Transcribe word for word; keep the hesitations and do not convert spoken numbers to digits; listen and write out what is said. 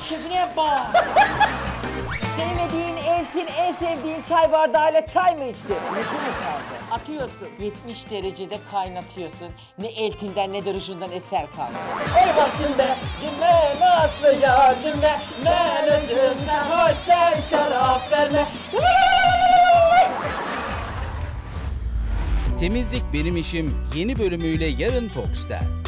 Şifre bak. Sevmediğin Eltin en sevdiğin çay bardağıyla çay mı içti? Rujun mu kaldı? Atıyorsun. yetmiş derecede kaynatıyorsun. Ne Eltin'den ne de rujundan eser kaldı. Ey vaktinde dinle nasıl yar dinle. Ben özüm sen hoş sen şarap verme. Temizlik Benim İşim yeni bölümüyle yarın Fox'ta.